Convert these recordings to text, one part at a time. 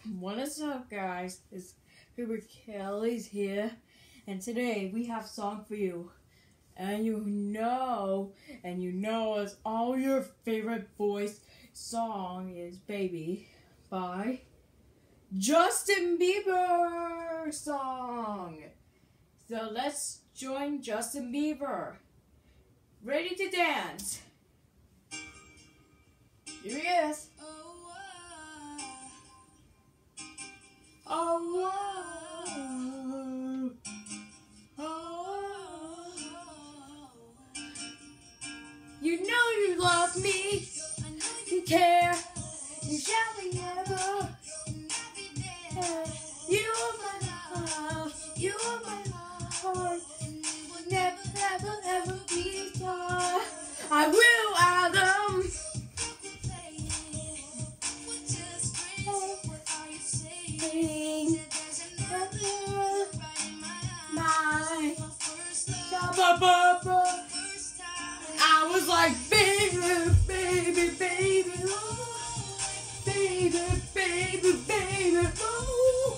What is up, guys? It's Cooper Kelly's here, and today we have a song for you. And you know it's all your favorite voice song is Baby by Justin Bieber song. So let's join Justin Bieber. Ready to dance. Here he is. You know you love me, you care, you shall be never. You are my love, you are my heart. Never, never, ever be far. I will, Adam. I was like, baby, baby, baby, oh, baby, baby, baby, oh,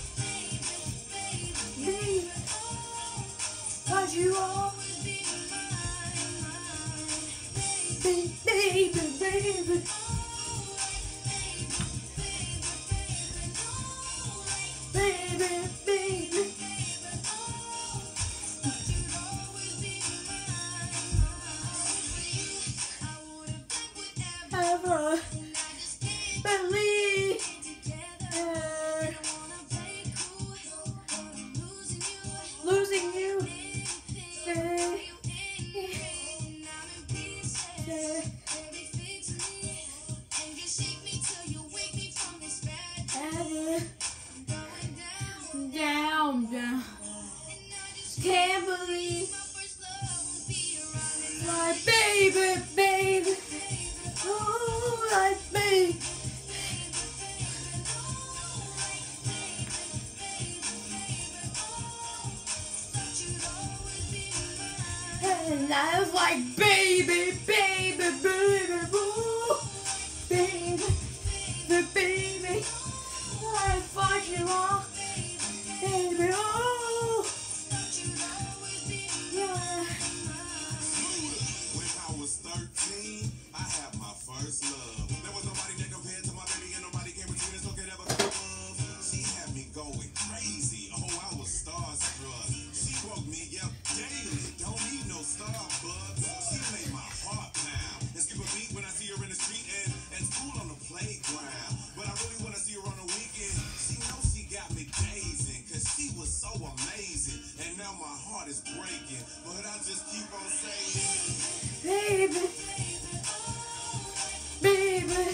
baby, 'cause you always be mine, baby, baby. Ever believe losing you, down, can't believe, like baby, baby. Oh, like me. And I was like, baby, baby, baby, ooh, baby, the baby. I fuck you all, baby, oh, yeah. When I was 13, I had my first love. There was nobody that compared to my baby, and nobody came between us, so could ever come love. She had me going crazy. Oh, I was starstruck. She broke me up daily. Don't need no Starbucks. She made my heart pound and skip a beat when I see her in the street and school on the playground. But I really want to see her on the weekend. She knows she got me dazing, 'cause she was so amazing. And now my heart is breaking, but I just keep on saying, baby, baby.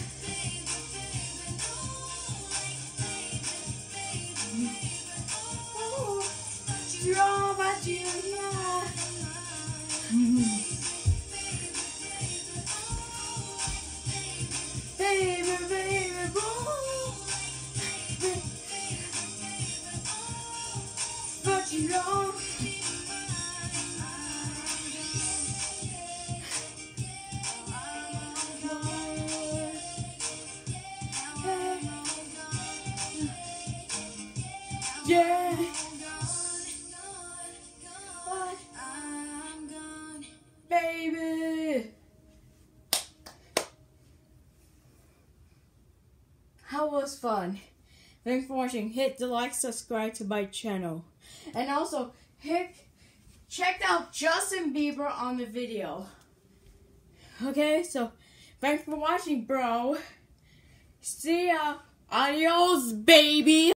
Oh, draw my Julia. Baby, baby, ooh, but you don't. Yeah. But I'm gone, baby. How was fun? Thanks for watching. Hit the like, subscribe to my channel, and also check out Justin Bieber on the video. Okay, so thanks for watching, bro. See ya. Adios, baby.